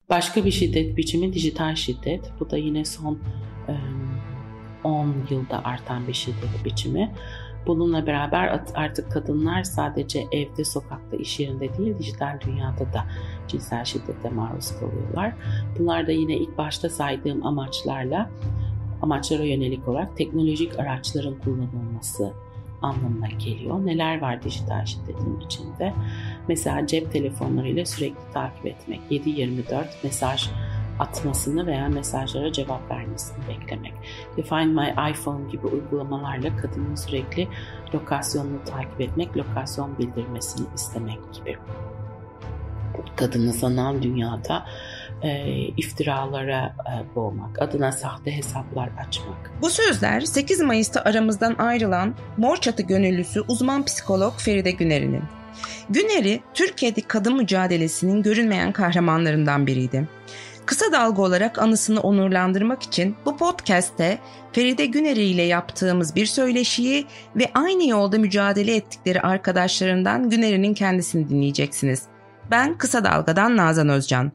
Başka bir şiddet biçimi dijital şiddet. Bu da yine son 10 yılda artan bir şiddet biçimi. Bununla beraber artık kadınlar sadece evde, sokakta, iş yerinde değil, dijital dünyada da cinsel şiddete maruz kalıyorlar. Bunlar da yine ilk başta saydığım amaçlara yönelik olarak teknolojik araçların kullanılması anlamına geliyor. Neler var dijital şiddetin içinde? Mesela cep telefonlarıyla sürekli takip etmek, 7/24 mesaj atmasını veya mesajlara cevap vermesini beklemek. Find My iPhone gibi uygulamalarla kadının sürekli lokasyonunu takip etmek, lokasyon bildirmesini istemek gibi. Kadını sanal dünyada iftiralara boğmak, adına sahte hesaplar açmak. Bu sözler 8 Mayıs'ta aramızdan ayrılan Mor Çatı gönüllüsü uzman psikolog Feride Güner'in. Güner'i Türkiye'de kadın mücadelesinin görünmeyen kahramanlarından biriydi. Kısa Dalga olarak anısını onurlandırmak için bu podcast'te Feride Güner ile yaptığımız bir söyleşiyi ve aynı yolda mücadele ettikleri arkadaşlarından Güner'in kendisini dinleyeceksiniz. Ben Kısa Dalga'dan Nazan Özcan.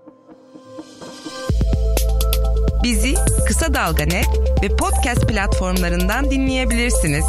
Bizi Kısa Dalga.net ve podcast platformlarından dinleyebilirsiniz.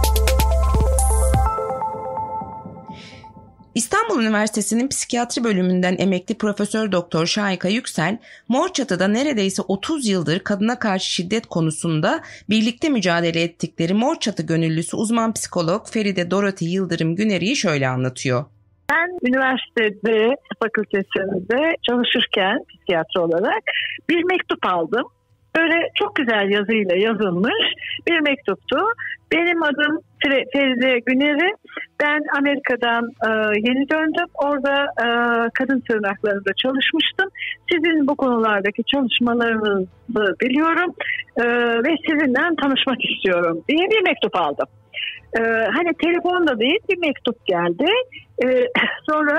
İstanbul Üniversitesi'nin psikiyatri bölümünden emekli Profesör Doktor Şahika Yüksel, Mor Çatı'da neredeyse 30 yıldır kadına karşı şiddet konusunda birlikte mücadele ettikleri Mor Çatı gönüllüsü uzman psikolog Feride Dorothy Yıldırım Güner'i şöyle anlatıyor. Ben üniversitede, fakültesinde çalışırken psikiyatri olarak bir mektup aldım. Böyle çok güzel yazıyla yazılmış bir mektuptu. Benim adım Feride Güner'i. Ben Amerika'dan yeni döndüm. Orada kadın tırnaklarında çalışmıştım. Sizin bu konulardaki çalışmalarınızı biliyorum ve sizinle tanışmak istiyorum diye bir mektup aldım. Hani telefonda değil, bir mektup geldi. Sonra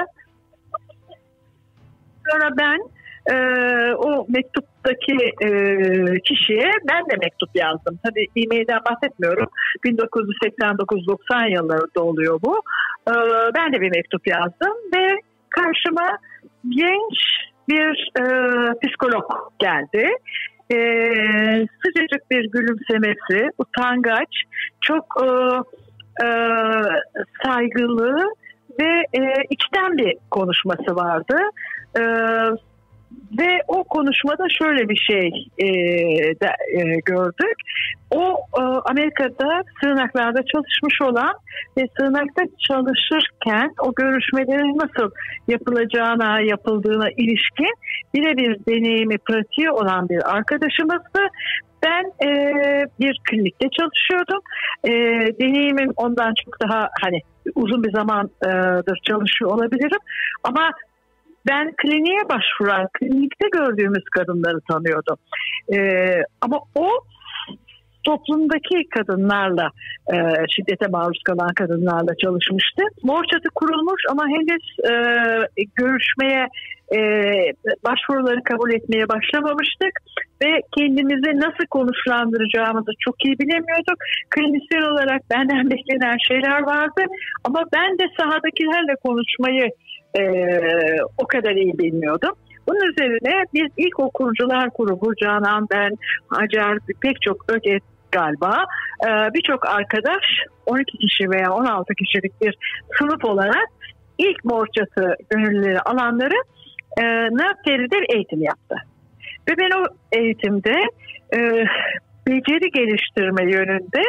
ben o mektuptaki kişiye ben de mektup yazdım. Tabii e-mailden bahsetmiyorum. 1989-90 yıllarında oluyor bu. Ben de bir mektup yazdım ve karşıma genç bir psikolog geldi. Sıcacık bir gülümsemesi, utangaç, çok saygılı ve içten bir konuşması vardı. Ve o konuşmada şöyle bir şey gördük. O Amerika'da sığınaklarda çalışmış olan ve sığınakta çalışırken o görüşmelerin nasıl yapıldığına ilişkin birebir deneyimi, pratiği olan bir arkadaşımızdı. Ben bir klinikte çalışıyordum. Deneyimim ondan çok daha uzun bir zamandır çalışıyor olabilirim. Ama ben kliniğe başvuran, klinikte gördüğümüz kadınları tanıyordum. Ama o toplumdaki kadınlarla, şiddete maruz kalan kadınlarla çalışmıştı. Mor Çatı kurulmuş ama henüz görüşmeye, başvuruları kabul etmeye başlamamıştık. Ve kendimizi nasıl konuşlandıracağımızı çok iyi bilemiyorduk. Klinisyen olarak benden beklenen şeyler vardı. Ama ben de sahadakilerle konuşmayı o kadar iyi bilmiyordum. Bunun üzerine biz ilkokulcular grubu, Canan, ben, Hacer, pek çok Öge galiba, birçok arkadaş, 12 kişi veya 16 kişilik bir sınıf olarak ilk Mor Çatı gönüllüleri alanları Feride eğitim yaptı. Ve ben o eğitimde beceri geliştirme yönünde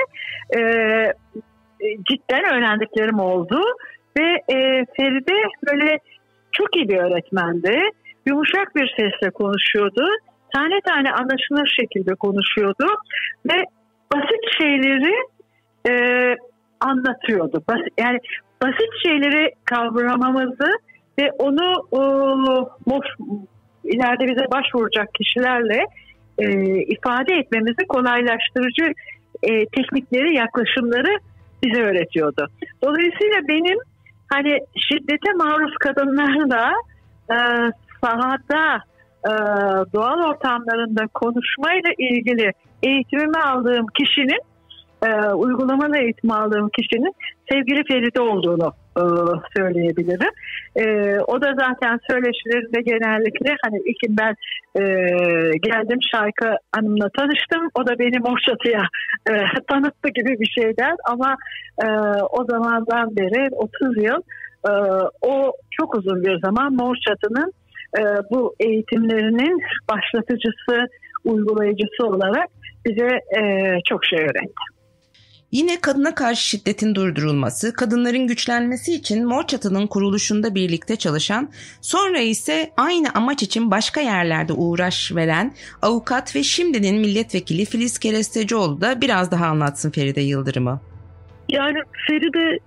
cidden öğrendiklerim oldu. Ve Feride böyle çok iyi bir öğretmendi. Yumuşak bir sesle konuşuyordu. Tane tane anlaşılır şekilde konuşuyordu. Ve basit şeyleri anlatıyordu. Yani basit şeyleri kavramamızı ve onu ileride bize başvuracak kişilerle ifade etmemizi kolaylaştırıcı teknikleri, yaklaşımları bize öğretiyordu. Dolayısıyla benim şiddete maruz kadınlarla sahada, doğal ortamlarında konuşmayla ilgili eğitimimi aldığım kişinin, uygulamalı eğitim aldığım kişinin sevgili Feride olduğunu söyleyebilirim. O da zaten söyleşilerinde genellikle hani ilk ben geldim Şahika Hanım'la tanıştım. O da beni Mor Çatı'ya tanıttı gibi bir şeyler ama o zamandan beri 30 yıl o çok uzun bir zaman Mor Çatı'nın bu eğitimlerinin başlatıcısı, uygulayıcısı olarak bize çok şey öğretti. Yine kadına karşı şiddetin durdurulması, kadınların güçlenmesi için Mor Çatı'nın kuruluşunda birlikte çalışan, sonra ise aynı amaç için başka yerlerde uğraş veren avukat ve şimdinin milletvekili Filiz Kerestecioğlu da biraz daha anlatsın Feride Yıldırım'ı. Yani Feride,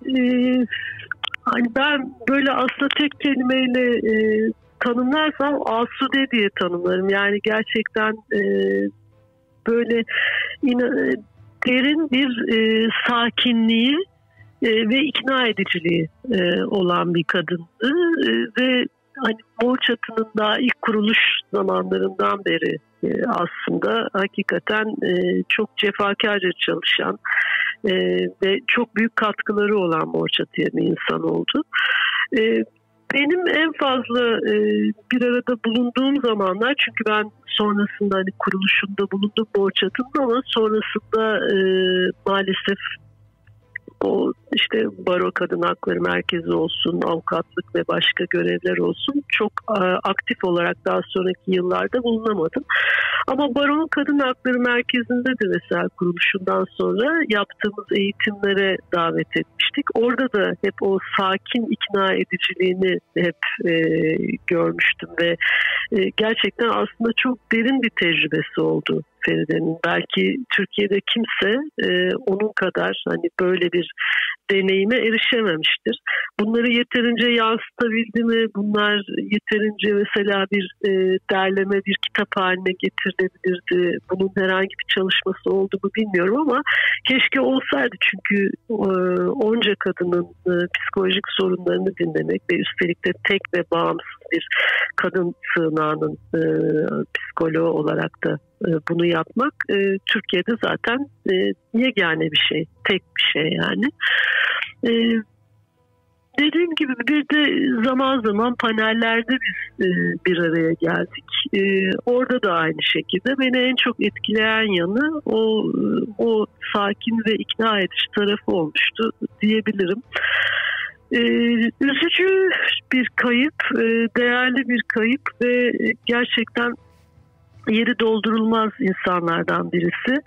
hani ben böyle aslında tek kelimeyle tanımlarsam Asude diye tanımlarım. Yani gerçekten böyle derin bir sakinliği ve ikna ediciliği olan bir kadındı ve hani Mor Çatı'nın daha ilk kuruluş zamanlarından beri aslında hakikaten çok cefakarca çalışan ve çok büyük katkıları olan Mor Çatı'ya bir insan oldu. Benim en fazla bir arada bulunduğum zamanlar, çünkü ben sonrasında hani kuruluşunda bulundum Mor Çatı'nın ama sonrasında maalesef o işte Baro Kadın Hakları Merkezi olsun, avukatlık ve başka görevler olsun çok aktif olarak daha sonraki yıllarda bulunamadım. Ama Baro'nun Kadın Hakları Merkezi'nde de mesela kuruluşundan sonra yaptığımız eğitimlere davet etmiştik. Orada da hep o sakin ikna ediciliğini hep görmüştüm ve gerçekten aslında çok derin bir tecrübesi oldu Feride'nin. Belki Türkiye'de kimse onun kadar hani böyle bir deneyime erişememiştir. Bunları yeterince yansıtabildi mi? Bunlar yeterince mesela bir derleme, bir kitap haline getirilebilirdi. Bunun herhangi bir çalışması oldu mu bilmiyorum ama keşke olsaydı, çünkü onca kadının psikolojik sorunlarını dinlemek ve üstelik de tek ve bağımsız bir kadın sığınağının psikoloğu olarak da bunu yapmak Türkiye'de zaten yegane bir şey, tek bir şey yani. Dediğim gibi bir de zaman zaman panellerde biz bir araya geldik. Orada da aynı şekilde beni en çok etkileyen yanı o sakin ve ikna edici tarafı olmuştu diyebilirim. Üzücü bir kayıp, değerli bir kayıp ve gerçekten yeri doldurulmaz insanlardan birisi.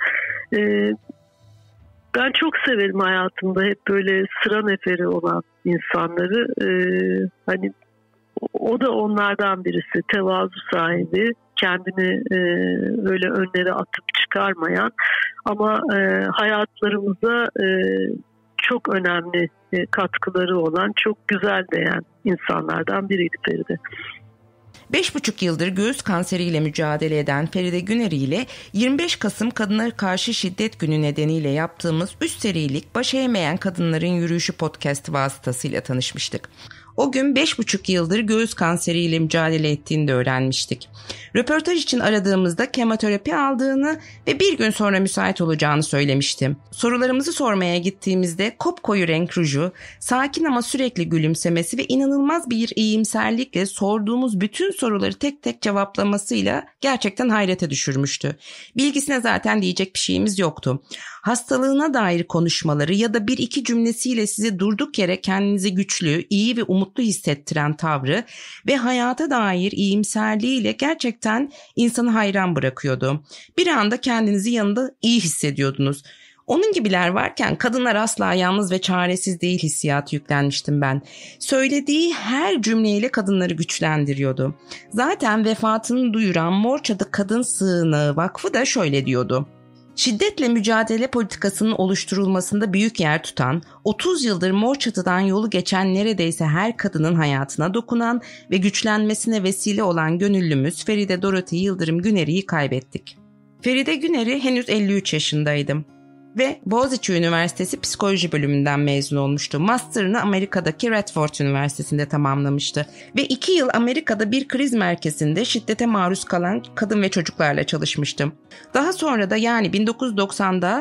Ben çok severim hayatımda hep böyle sıra neferi olan insanları. Hani o da onlardan birisi, tevazu sahibi, kendini öyle önlere atıp çıkarmayan ama hayatlarımıza çok önemli katkıları olan, çok güzel değen insanlardan biriydi Feride. 5,5 yıldır göğüs kanseriyle mücadele eden Feride Güneri ile 25 Kasım Kadınlara Karşı Şiddet Günü nedeniyle yaptığımız 3 serilik Baş Eğmeyen Kadınların Yürüyüşü podcast vasıtasıyla tanışmıştık. O gün 5,5 yıldır göğüs kanseriyle mücadele ettiğini de öğrenmiştik. Röportaj için aradığımızda kemoterapi aldığını ve bir gün sonra müsait olacağını söylemiştim. Sorularımızı sormaya gittiğimizde kopkoyu renk ruju, sakin ama sürekli gülümsemesi ve inanılmaz bir iyimserlikle sorduğumuz bütün soruları tek tek cevaplamasıyla gerçekten hayrete düşürmüştü. Bilgisine zaten diyecek bir şeyimiz yoktu. Hastalığına dair konuşmaları ya da bir iki cümlesiyle sizi durduk yere kendinizi güçlü, iyi ve umutlu hissettiren tavrı ve hayata dair iyimserliğiyle gerçekten insanı hayran bırakıyordu. Bir anda kendinizi yanında iyi hissediyordunuz. Onun gibiler varken kadınlar asla yalnız ve çaresiz değil hissiyatı yüklenmiştim ben. Söylediği her cümleyle kadınları güçlendiriyordu. Zaten vefatını duyuran Mor Çatı Kadın Sığınağı Vakfı da şöyle diyordu. Şiddetle mücadele politikasının oluşturulmasında büyük yer tutan, 30 yıldır Mor Çatı'dan yolu geçen neredeyse her kadının hayatına dokunan ve güçlenmesine vesile olan gönüllümüz Feride Dorothy Yıldırım Güneri'yi kaybettik. Feride Güneri henüz 53 yaşındaydım ve Boğaziçi Üniversitesi Psikoloji bölümünden mezun olmuştu. Master'ını Amerika'daki Radford Üniversitesi'nde tamamlamıştı ve 2 yıl Amerika'da bir kriz merkezinde şiddete maruz kalan kadın ve çocuklarla çalışmıştım. Daha sonra da yani 1990'da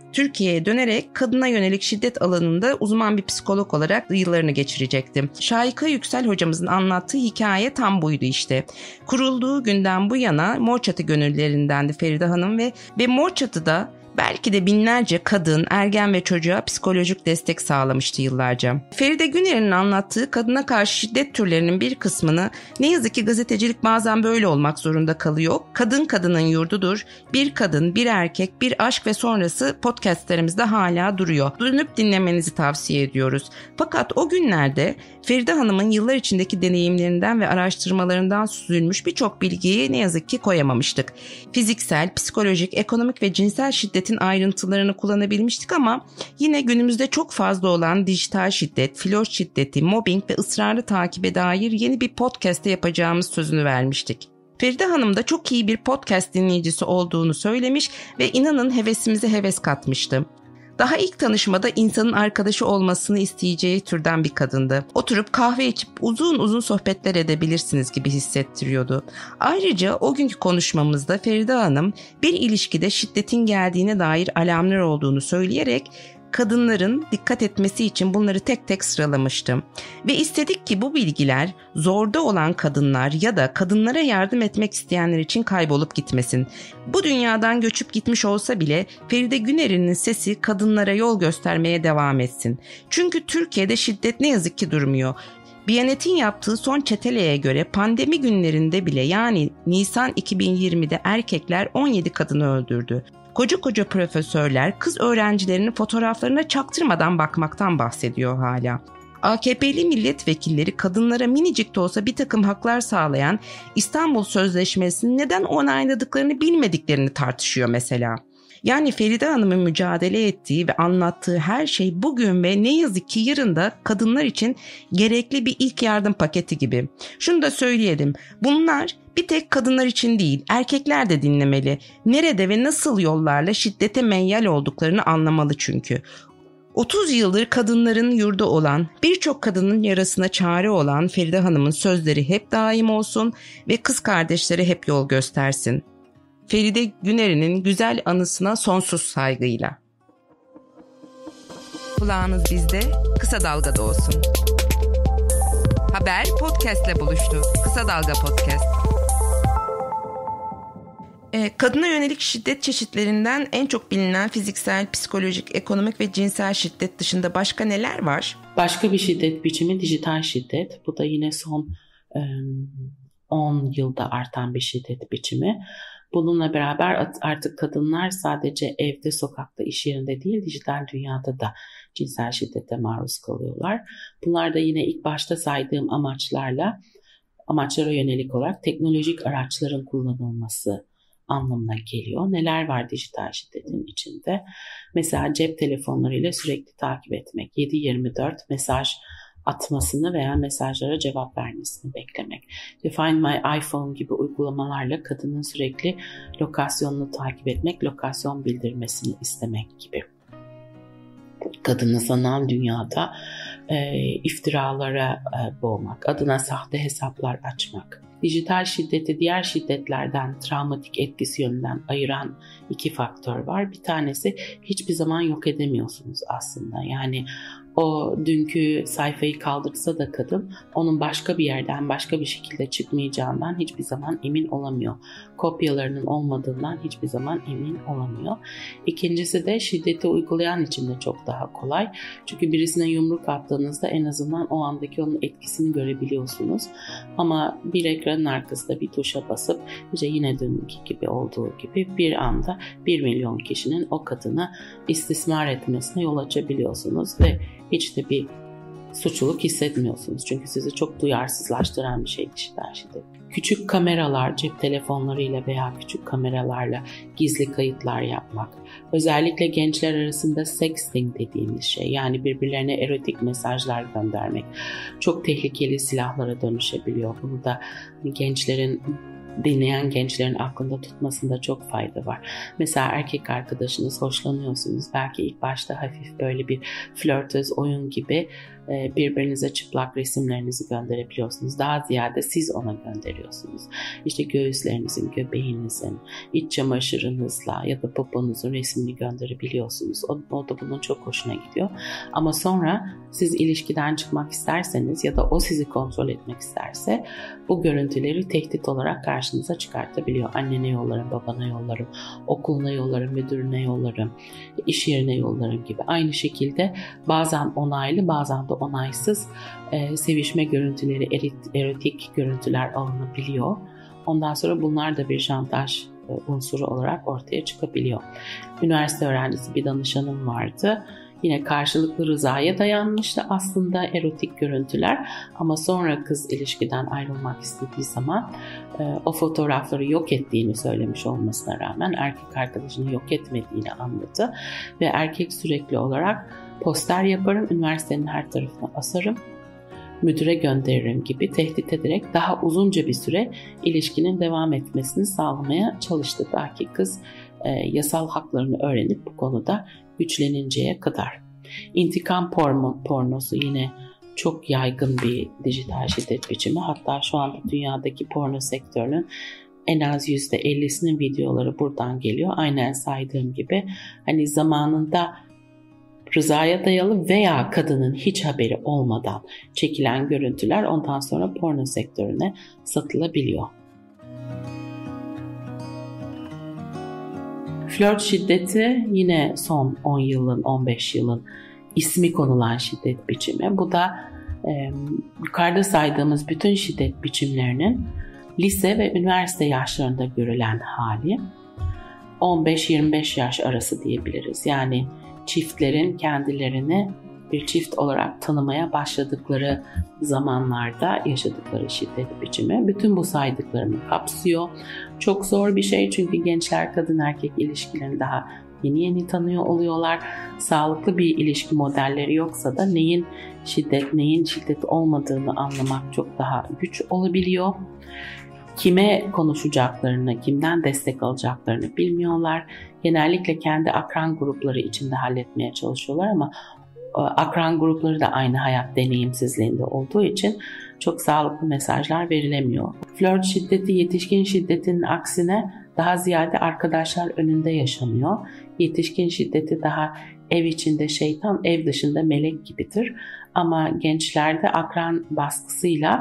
Türkiye'ye dönerek kadına yönelik şiddet alanında uzman bir psikolog olarak yıllarını geçirecektim. Şahika Yüksel hocamızın anlattığı hikaye tam buydu işte. Kurulduğu günden bu yana Mor Çatı gönüllülerindendi Feride Hanım ve Mor Çatı'da belki de binlerce kadın, ergen ve çocuğa psikolojik destek sağlamıştı yıllarca. Feride Güner'in anlattığı kadına karşı şiddet türlerinin bir kısmını ne yazık ki gazetecilik bazen böyle olmak zorunda kalıyor. Kadın kadının yurdudur. Bir kadın, bir erkek, bir aşk ve sonrası podcastlerimizde hala duruyor. Dönüp dinlemenizi tavsiye ediyoruz. Fakat o günlerde Feride Hanım'ın yıllar içindeki deneyimlerinden ve araştırmalarından süzülmüş birçok bilgiyi ne yazık ki koyamamıştık. Fiziksel, psikolojik, ekonomik ve cinsel şiddetin ayrıntılarını kullanabilmiştik ama yine günümüzde çok fazla olan dijital şiddet, flört şiddeti, mobbing ve ısrarlı takibe dair yeni bir podcast'te yapacağımız sözünü vermiştik. Feride Hanım da çok iyi bir podcast dinleyicisi olduğunu söylemiş ve inanın hevesimize heves katmıştı. Daha ilk tanışmada insanın arkadaşı olmasını isteyeceği türden bir kadındı. Oturup kahve içip uzun uzun sohbetler edebilirsiniz gibi hissettiriyordu. Ayrıca o günkü konuşmamızda Feride Hanım bir ilişkide şiddetin geldiğine dair alarmlar olduğunu söyleyerek kadınların dikkat etmesi için bunları tek tek sıralamıştım. Ve istedik ki bu bilgiler zorda olan kadınlar ya da kadınlara yardım etmek isteyenler için kaybolup gitmesin. Bu dünyadan göçüp gitmiş olsa bile Feride Güner'in sesi kadınlara yol göstermeye devam etsin. Çünkü Türkiye'de şiddet ne yazık ki durmuyor. Biyanet'in yaptığı son çeteleye göre pandemi günlerinde bile yani Nisan 2020'de erkekler 17 kadını öldürdü. Koca profesörler kız öğrencilerinin fotoğraflarına çaktırmadan bakmaktan bahsediyor hala. AKP'li milletvekilleri kadınlara minicik de olsa bir takım haklar sağlayan İstanbul Sözleşmesi'ni neden onayladıklarını bilmediklerini tartışıyor mesela. Yani Feride Hanım'ın mücadele ettiği ve anlattığı her şey bugün ve ne yazık ki yarın da kadınlar için gerekli bir ilk yardım paketi gibi. Şunu da söyleyelim, bunlar bir tek kadınlar için değil, erkekler de dinlemeli. Nerede ve nasıl yollarla şiddete meyyal olduklarını anlamalı çünkü. 30 yıldır kadınların yurdu olan, birçok kadının yarasına çare olan Feride Hanım'ın sözleri hep daim olsun ve kız kardeşleri hep yol göstersin. Feride Güner'in güzel anısına sonsuz saygıyla. Kulağınız bizde, Kısa Dalga'da olsun. Haber podcast'le buluştu. Kısa Dalga Podcast. Kadına yönelik şiddet çeşitlerinden en çok bilinen fiziksel, psikolojik, ekonomik ve cinsel şiddet dışında başka neler var? Başka bir şiddet biçimi dijital şiddet. Bu da yine son 10 yılda artan bir şiddet biçimi. Bununla beraber artık kadınlar sadece evde, sokakta, iş yerinde değil, dijital dünyada da cinsel şiddete maruz kalıyorlar. Bunlar da yine ilk başta saydığım amaçlara yönelik olarak teknolojik araçların kullanılması anlamına geliyor. Neler var dijital şiddetin içinde? Mesela cep telefonlarıyla sürekli takip etmek, 7/24 mesaj atmasını veya mesajlara cevap vermesini beklemek. Find My iPhone gibi uygulamalarla kadının sürekli lokasyonunu takip etmek, lokasyon bildirmesini istemek gibi. Kadını sanal dünyada iftiralara boğmak, adına sahte hesaplar açmak. Dijital şiddeti diğer şiddetlerden travmatik etkisi yönünden ayıran iki faktör var. Bir tanesi hiçbir zaman yok edemiyorsunuz aslında. Yani o dünkü sayfayı kaldırsa da kadın onun başka bir yerden başka bir şekilde çıkmayacağından hiçbir zaman emin olamıyor. Kopyalarının olmadığından hiçbir zaman emin olamıyor. İkincisi de şiddeti uygulayan için de çok daha kolay. Çünkü birisine yumruk attığınızda en azından o andaki onun etkisini görebiliyorsunuz. Ama bir ekranın arkasında bir tuşa basıp işte yine dünkü gibi olduğu gibi bir anda 1 milyon kişinin o kadını istismar etmesine yol açabiliyorsunuz ve hiç de bir suçluluk hissetmiyorsunuz. Çünkü sizi çok duyarsızlaştıran bir şey dijital şiddet. Küçük kameralar, cep telefonlarıyla veya küçük kameralarla gizli kayıtlar yapmak. Özellikle gençler arasında sexting dediğimiz şey, yani birbirlerine erotik mesajlar göndermek çok tehlikeli silahlara dönüşebiliyor. Bunu da gençlerin dinleyen gençlerin aklında tutmasında çok fayda var. Mesela erkek arkadaşınız, hoşlanıyorsunuz. Belki ilk başta hafif böyle bir flörtöz oyun gibi birbirinize çıplak resimlerinizi gönderebiliyorsunuz. Daha ziyade siz ona gönderiyorsunuz. İşte göğüslerinizin, göbeğinizin, iç çamaşırınızla ya da poponuzun resmini gönderebiliyorsunuz. O da bunun çok hoşuna gidiyor. Ama sonra siz ilişkiden çıkmak isterseniz ya da o sizi kontrol etmek isterse bu görüntüleri tehdit olarak karşınıza çıkartabiliyor. Annene yollarım, babana yollarım, okuluna yollarım, müdürüne yollarım, iş yerine yollarım gibi. Aynı şekilde bazen onaylı, bazen de onaysız sevişme görüntüleri, erotik görüntüler alınabiliyor. Ondan sonra bunlar da bir şantaj unsuru olarak ortaya çıkabiliyor. Üniversite öğrencisi bir danışanım vardı. Yine karşılıklı rızaya dayanmıştı aslında erotik görüntüler, ama sonra kız ilişkiden ayrılmak istediği zaman o fotoğrafları yok ettiğini söylemiş olmasına rağmen erkek arkadaşını yok etmediğini anladı ve erkek sürekli olarak poster yaparım, üniversitenin her tarafına asarım, müdüre gönderirim gibi tehdit ederek daha uzunca bir süre ilişkinin devam etmesini sağlamaya çalıştı. Belki kız yasal haklarını öğrenip bu konuda güçleninceye kadar. İntikam pornosu yine çok yaygın bir dijital şiddet biçimi. Hatta şu anda dünyadaki porno sektörünün en az %50'sinin videoları buradan geliyor. Aynen saydığım gibi hani zamanında rızaya dayalı veya kadının hiç haberi olmadan çekilen görüntüler ondan sonra porno sektörüne satılabiliyor. Flört şiddeti yine son 10 yılın, 15 yılın ismi konulan şiddet biçimi. Bu da yukarıda saydığımız bütün şiddet biçimlerinin lise ve üniversite yaşlarında görülen hali. 15-25 yaş arası diyebiliriz. Yani çiftlerin kendilerini bir çift olarak tanımaya başladıkları zamanlarda yaşadıkları şiddet biçimi. Bütün bu saydıklarını kapsıyor. Çok zor bir şey çünkü gençler kadın erkek ilişkilerini daha yeni tanıyor oluyorlar. Sağlıklı bir ilişki modelleri yoksa da neyin şiddet olmadığını anlamak çok daha güç olabiliyor. Kime konuşacaklarını, kimden destek alacaklarını bilmiyorlar. Genellikle kendi akran grupları içinde halletmeye çalışıyorlar ama akran grupları da aynı hayat deneyimsizliğinde olduğu için çok sağlıklı mesajlar verilemiyor. Flört şiddeti yetişkin şiddetinin aksine daha ziyade arkadaşlar önünde yaşanıyor. Yetişkin şiddeti daha ev içinde şeytan, ev dışında melek gibidir. Ama gençlerde akran baskısıyla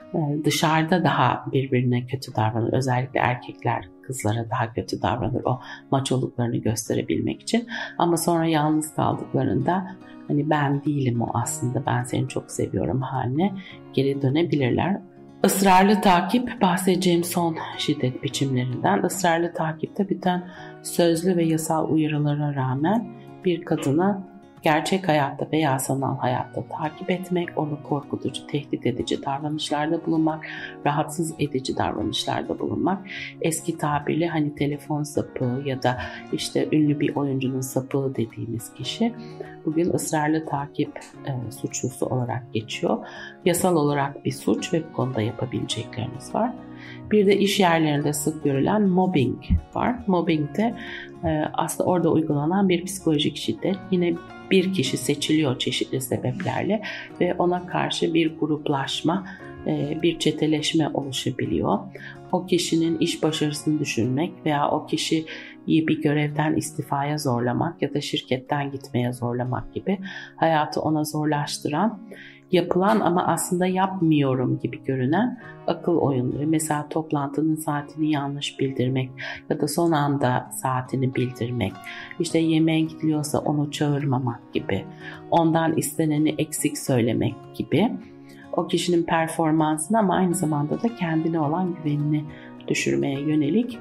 dışarıda daha birbirine kötü davranır. Özellikle erkekler kızlara daha kötü davranır o maçoluklarını gösterebilmek için. Ama sonra yalnız kaldıklarında hani ben değilim o aslında, ben seni çok seviyorum haline geri dönebilirler. Israrlı takip bahsedeceğim son şiddet biçimlerinden. Israrlı takipte bütün sözlü ve yasal uyarılara rağmen bir kadına gerçek hayatta veya sanal hayatta takip etmek, onu korkutucu, tehdit edici davranışlarda bulunmak, rahatsız edici davranışlarda bulunmak, eski tabirle hani telefon sapığı ya da işte ünlü bir oyuncunun sapığı dediğimiz kişi bugün ısrarlı takip suçlusu olarak geçiyor. Yasal olarak bir suç ve bu konuda yapabilecekleriniz var. Bir de iş yerlerinde sık görülen mobbing var. Mobbing de aslında orada uygulanan bir psikolojik şiddet. Yine bir kişi seçiliyor çeşitli sebeplerle ve ona karşı bir gruplaşma, bir çeteleşme oluşabiliyor. O kişinin iş başarısını düşürmek veya o kişiyi bir görevden istifaya zorlamak ya da şirketten gitmeye zorlamak gibi hayatı ona zorlaştıran, yapılan ama aslında yapmıyorum gibi görünen akıl oyunları. Mesela toplantının saatini yanlış bildirmek ya da son anda saatini bildirmek, işte yemeğe gidiliyorsa onu çağırmamak gibi, ondan isteneni eksik söylemek gibi o kişinin performansını ama aynı zamanda da kendine olan güvenini düşürmeye yönelik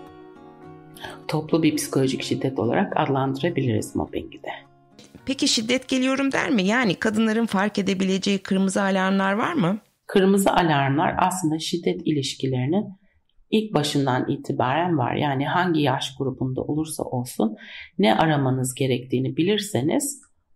toplu bir psikolojik şiddet olarak adlandırabiliriz mobbingi de. Peki şiddet geliyorum der mi? Yani kadınların fark edebileceği kırmızı alarmlar var mı? Kırmızı alarmlar aslında şiddet ilişkilerinin ilk başından itibaren var. Yani hangi yaş grubunda olursa olsun ne aramanız gerektiğini bilirseniz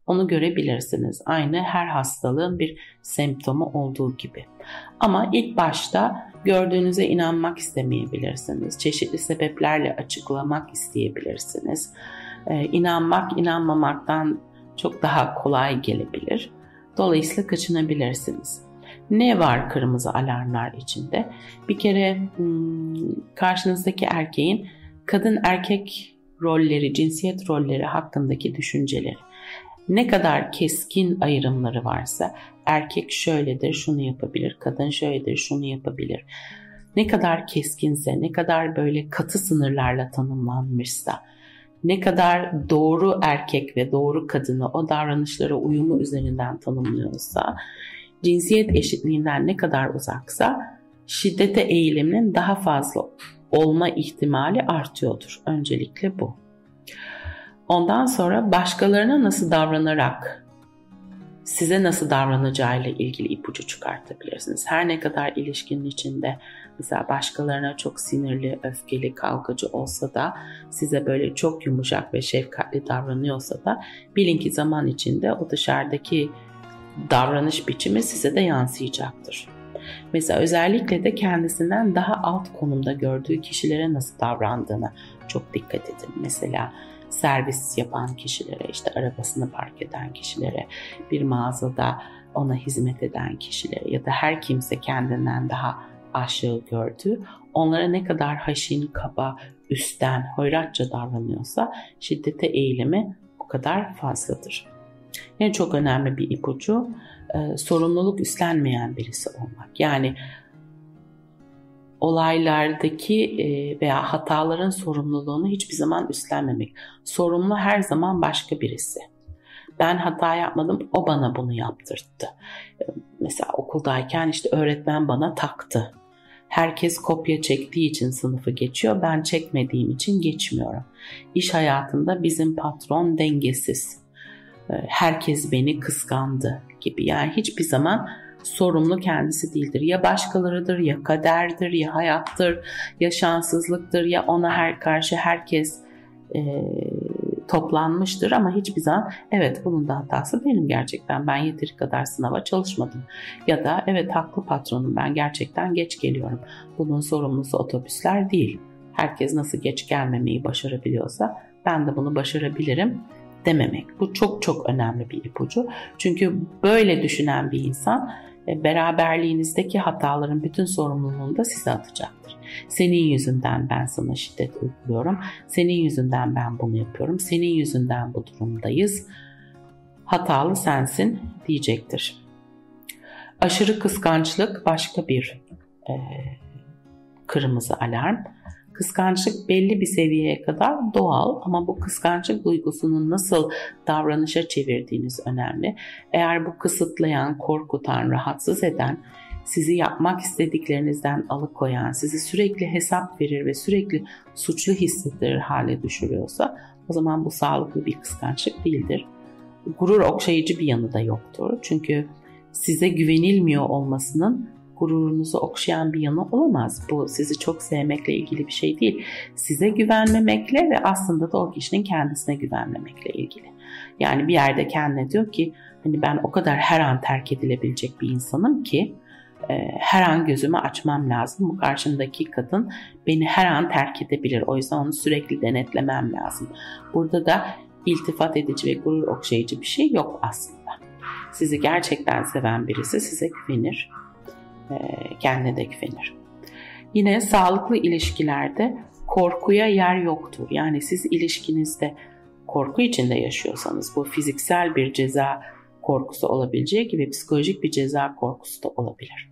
Onu görebilirsiniz. Aynı her hastalığın bir semptomu olduğu gibi. Ama ilk başta gördüğünüze inanmak istemeyebilirsiniz. Çeşitli sebeplerle açıklamak isteyebilirsiniz. İnanmak, inanmamaktan çok daha kolay gelebilir. Dolayısıyla kaçınabilirsiniz. Ne var kırmızı alarmlar içinde? Bir kere karşınızdaki erkeğin kadın erkek rolleri, cinsiyet rolleri hakkındaki düşünceleri. Ne kadar keskin ayrımları varsa, erkek şöyledir, şunu yapabilir, kadın şöyledir, şunu yapabilir. Ne kadar keskinse, ne kadar böyle katı sınırlarla tanımlanmışsa, ne kadar doğru erkek ve doğru kadını o davranışlara uyumu üzerinden tanımlıyorsa, cinsiyet eşitliğinden ne kadar uzaksa şiddete eğiliminin daha fazla olma ihtimali artıyordur. Öncelikle bu. Ondan sonra başkalarına nasıl davranarak size nasıl davranacağıyla ilgili ipucu çıkartabilirsiniz. Her ne kadar ilişkinin içinde mesela başkalarına çok sinirli, öfkeli, kavgacı olsa da size böyle çok yumuşak ve şefkatli davranıyorsa da bilin ki zaman içinde o dışarıdaki davranış biçimi size de yansıyacaktır. Mesela özellikle de kendisinden daha alt konumda gördüğü kişilere nasıl davrandığına çok dikkat edin. Mesela servis yapan kişilere, işte arabasını park eden kişilere, bir mağazada ona hizmet eden kişilere ya da her kimse kendinden daha aşağı gördüğü, onlara ne kadar haşin, kaba, üstten, hoyratça davranıyorsa şiddete eğilimi o kadar fazladır. Yani çok önemli bir ipucu, sorumluluk üstlenmeyen birisi olmak. Yani olaylardaki veya hataların sorumluluğunu hiçbir zaman üstlenmemek. Sorumlu her zaman başka birisi. Ben hata yapmadım, o bana bunu yaptırttı. Mesela okuldayken işte öğretmen bana taktı. Herkes kopya çektiği için sınıfı geçiyor, ben çekmediğim için geçmiyorum. İş hayatında bizim patron dengesiz. Herkes beni kıskandı gibi. Yani hiçbir zaman sorumlu kendisi değildir. Ya başkalarıdır, ya kaderdir, ya hayattır, ya şanssızlıktır, ya ona karşı herkes toplanmıştır ama hiçbir zaman evet bunun da hatası benim gerçekten, ben yeteri kadar sınava çalışmadım. Ya da evet haklı patronum, ben gerçekten geç geliyorum. Bunun sorumlusu otobüsler değil. Herkes nasıl geç gelmemeyi başarabiliyorsa ben de bunu başarabilirim dememek. Bu çok çok önemli bir ipucu. Çünkü böyle düşünen bir insan beraberliğinizdeki hataların bütün sorumluluğunu da size atacaktır. Senin yüzünden ben sana şiddet uyguluyorum. Senin yüzünden ben bunu yapıyorum. Senin yüzünden bu durumdayız. Hatalı sensin diyecektir. Aşırı kıskançlık başka bir kırmızı alarm. Kıskançlık belli bir seviyeye kadar doğal ama bu kıskançlık duygusunun nasıl davranışa çevirdiğiniz önemli. Eğer bu kısıtlayan, korkutan, rahatsız eden, sizi yapmak istediklerinizden alıkoyan, sizi sürekli hesap verir ve sürekli suçlu hissettirir hale düşürüyorsa o zaman bu sağlıklı bir kıskançlık değildir. Gurur okşayıcı bir yanı da yoktur. Çünkü size güvenilmiyor olmasının gururunuzu okşayan bir yanı olamaz. Bu sizi çok sevmekle ilgili bir şey değil. Size güvenmemekle ve aslında da o kişinin kendisine güvenmemekle ilgili. Yani bir yerde kendine diyor ki hani ben o kadar her an terk edilebilecek bir insanım ki her an gözümü açmam lazım. Bu karşımdaki kadın beni her an terk edebilir. O yüzden onu sürekli denetlemem lazım. Burada da iltifat edici ve gurur okşayıcı bir şey yok aslında. Sizi gerçekten seven birisi size güvenir. Kendine de güvenir. Yine sağlıklı ilişkilerde korkuya yer yoktur. Yani siz ilişkinizde korku içinde yaşıyorsanız bu fiziksel bir ceza korkusu olabileceği gibi psikolojik bir ceza korkusu da olabilir.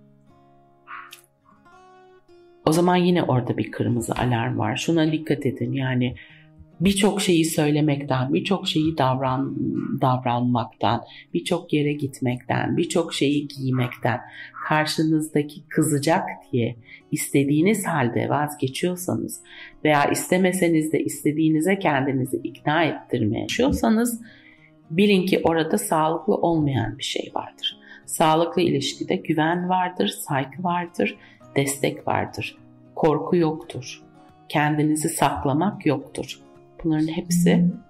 O zaman yine orada bir kırmızı alarm var. Şuna dikkat edin, yani birçok şeyi söylemekten, birçok şeyi davranmaktan, birçok yere gitmekten, birçok şeyi giymekten, karşınızdaki kızacak diye istediğiniz halde vazgeçiyorsanız veya istemeseniz de istediğinize kendinizi ikna ettirmeye çalışıyorsanız bilin ki orada sağlıklı olmayan bir şey vardır. Sağlıklı ilişkide güven vardır, saygı vardır, destek vardır. Korku yoktur. Kendinizi saklamak yoktur. Bunların hepsi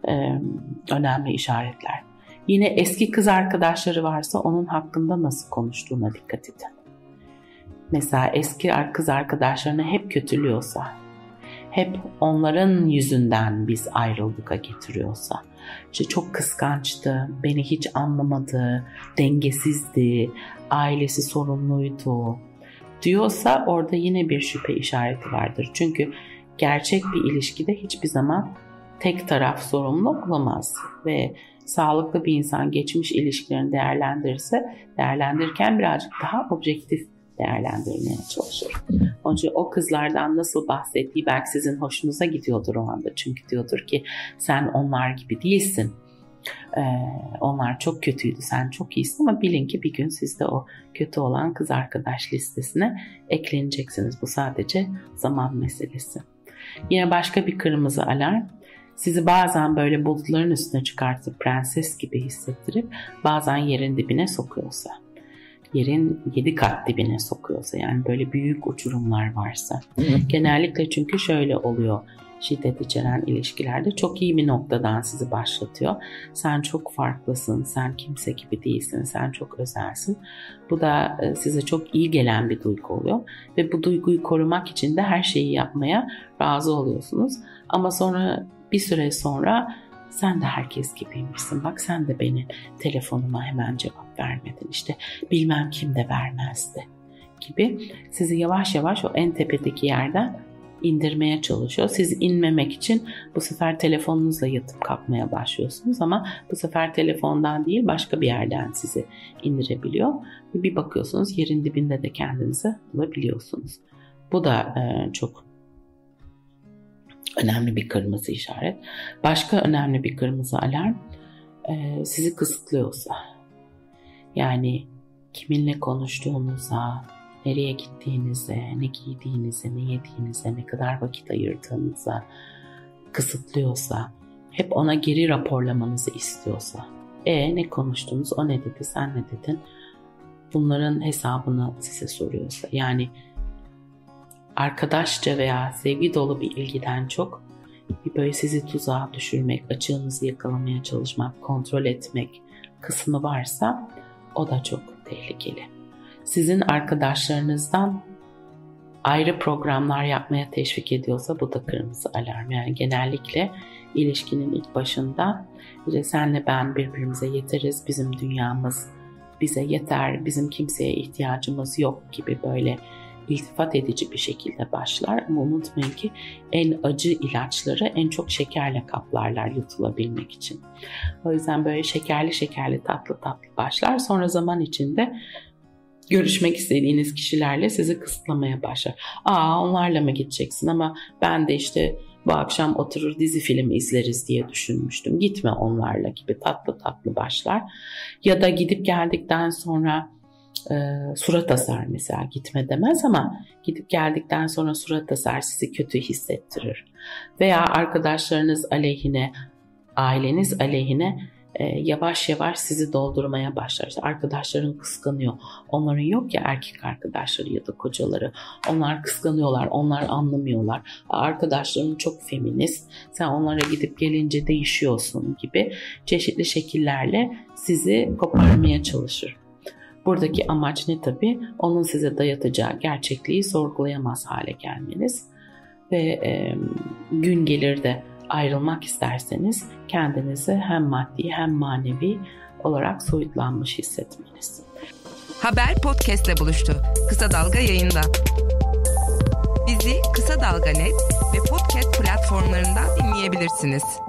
önemli işaretler. Yine eski kız arkadaşları varsa onun hakkında nasıl konuştuğuna dikkat edin. Mesela eski kız arkadaşlarını hep kötülüyorsa, hep onların yüzünden biz ayrıldık'a getiriyorsa, işte çok kıskançtı, beni hiç anlamadı, dengesizdi, ailesi sorunluydu diyorsa orada yine bir şüphe işareti vardır. Çünkü gerçek bir ilişkide hiçbir zaman tek taraf sorumlu olamaz ve sağlıklı bir insan geçmiş ilişkilerini değerlendirirken birazcık daha objektif değerlendirmeye çalışır. Onun için o kızlardan nasıl bahsettiği belki sizin hoşunuza gidiyordur o anda. Çünkü diyordur ki sen onlar gibi değilsin. Onlar çok kötüydü, sen çok iyisin ama bilin ki bir gün siz de o kötü olan kız arkadaş listesine ekleneceksiniz. Bu sadece zaman meselesi. Yine başka bir kırmızı alarm. Sizi bazen böyle bulutların üstüne çıkartıp prenses gibi hissettirip bazen yerin dibine sokuyorsa. Yerin 7 kat dibine sokuyorsa, yani böyle büyük uçurumlar varsa. Genellikle çünkü şöyle oluyor. Şiddet içeren ilişkilerde çok iyi bir noktadan sizi başlatıyor. Sen çok farklısın, sen kimse gibi değilsin, sen çok özelsin. Bu da size çok iyi gelen bir duygu oluyor. Ve bu duyguyu korumak için de her şeyi yapmaya razı oluyorsunuz. Ama sonra bir süre sonra sen de herkes gibiymişsin. Bak sen de benim telefonuma hemen cevap vermedin. İşte bilmem kim de vermezdi gibi sizi yavaş yavaş o en tepedeki yerden indirmeye çalışıyor. Siz inmemek için bu sefer telefonunuzla yatıp kalkmaya başlıyorsunuz ama bu sefer telefondan değil başka bir yerden sizi indirebiliyor. Ve bir bakıyorsunuz yerin dibinde de kendinizi bulabiliyorsunuz. Bu da çok önemli bir kırmızı işaret. Başka önemli bir kırmızı alarm sizi kısıtlıyorsa. Yani kiminle konuştuğunuza, nereye gittiğinize, ne giydiğinize, ne yediğinize, ne kadar vakit ayırdığınıza kısıtlıyorsa, hep ona geri raporlamanızı istiyorsa. Ne konuştunuz, o ne dedi, sen ne dedin? Bunların hesabını size soruyorsa. Yani arkadaşça veya sevgi dolu bir ilgiden çok bir böyle sizi tuzağa düşürmek, açığınızı yakalamaya çalışmak, kontrol etmek kısmı varsa o da çok tehlikeli. Sizin arkadaşlarınızdan ayrı programlar yapmaya teşvik ediyorsa bu da kırmızı alarm. Yani genellikle ilişkinin ilk başında senle ben birbirimize yeteriz, bizim dünyamız bize yeter, bizim kimseye ihtiyacımız yok gibi böyle iltifat edici bir şekilde başlar. Ama unutmayın ki en acı ilaçları en çok şekerle kaplarlar yutulabilmek için. O yüzden böyle şekerli tatlı başlar. Sonra zaman içinde görüşmek istediğiniz kişilerle sizi kısıtlamaya başlar. Onlarla mı gideceksin ama ben de işte bu akşam oturur dizi film izleriz diye düşünmüştüm. Gitme onlarla gibi tatlı başlar. Ya da gidip geldikten sonra surat asar mesela, gitme demez ama gidip geldikten sonra surat asar, sizi kötü hissettirir. Veya arkadaşlarınız aleyhine, aileniz aleyhine yavaş yavaş sizi doldurmaya başlar. İşte arkadaşların kıskanıyor. Onların yok ya erkek arkadaşları ya da kocaları. Onlar kıskanıyorlar. Onlar anlamıyorlar. Arkadaşların çok feminist. Sen onlara gidip gelince değişiyorsun gibi çeşitli şekillerle sizi koparmaya çalışır. Buradaki amaç ne tabii? Onun size dayatacağı gerçekliği sorgulayamaz hale gelmeniz ve gün gelir de ayrılmak isterseniz kendinizi hem maddi hem manevi olarak soyutlanmış hissetmeniz. Haber podcast'le buluştu. Kısa Dalga yayında. Bizi Kısa Dalga.net ve podcast platformlarından dinleyebilirsiniz.